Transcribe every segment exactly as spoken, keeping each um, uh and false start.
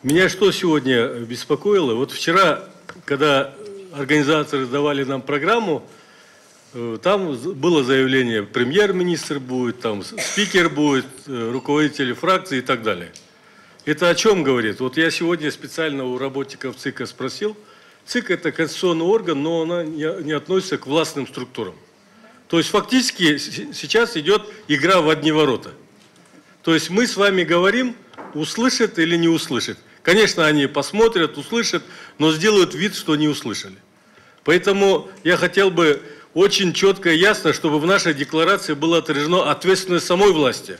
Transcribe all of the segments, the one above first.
Меня что сегодня беспокоило? Вот вчера, когда организаторы давали нам программу, там было заявление, премьер-министр будет, там спикер будет, руководители фракции и так далее. Это о чем говорит? Вот я сегодня специально у работников ЦИКа спросил. ЦИК – это конституционный орган, но она не относится к властным структурам. То есть фактически сейчас идет игра в одни ворота. То есть мы с вами говорим, услышат или не услышат. Конечно, они посмотрят, услышат, но сделают вид, что не услышали. Поэтому я хотел бы очень четко и ясно, чтобы в нашей декларации было отражено ответственность самой власти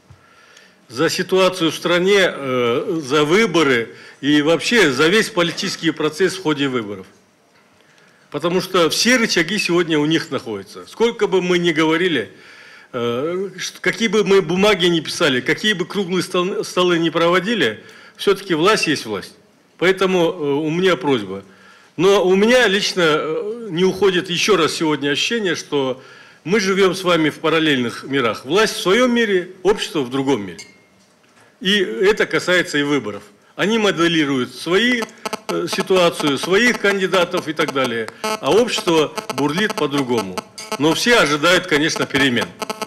за ситуацию в стране, э, за выборы и вообще за весь политический процесс в ходе выборов. Потому что все рычаги сегодня у них находятся. Сколько бы мы ни говорили, э, какие бы мы бумаги ни писали, какие бы круглые столы ни проводили, все-таки власть есть власть. Поэтому э, у меня просьба. Но у меня лично не уходит еще раз сегодня ощущение, что мы живем с вами в параллельных мирах. Власть в своем мире, общество в другом мире. И это касается и выборов. Они моделируют свои э, ситуацию, своих кандидатов и так далее. А общество бурлит по-другому. Но все ожидают, конечно, перемен.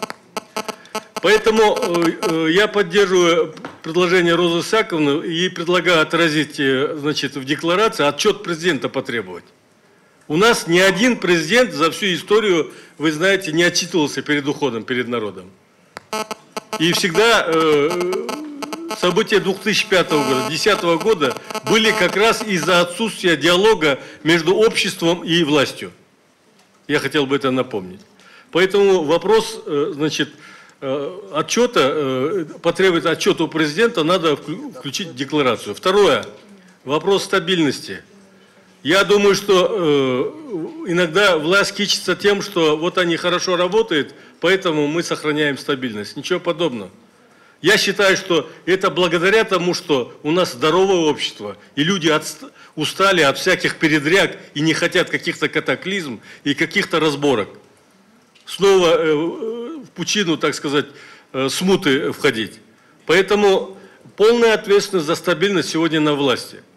Поэтому э, э, я поддерживаю предложение Розы Исааковны и предлагаю отразить, э, значит, в декларации отчет президента потребовать. У нас ни один президент за всю историю, вы знаете, не отчитывался перед уходом, перед народом. И всегда э, события две тысячи пятого года, две тысячи десятого года были как раз из-за отсутствия диалога между обществом и властью. Я хотел бы это напомнить. Поэтому вопрос, э, значит, э, отчета, э, потребует отчета у президента, надо включить в декларацию. Второе, вопрос стабильности. Я думаю, что э, иногда власть кичится тем, что вот они хорошо работают, поэтому мы сохраняем стабильность. Ничего подобного. Я считаю, что это благодаря тому, что у нас здоровое общество, и люди от, устали от всяких передряг и не хотят каких-то катаклизм и каких-то разборок. Снова э, в пучину, так сказать, э, смуты входить. Поэтому полная ответственность за стабильность сегодня на власти.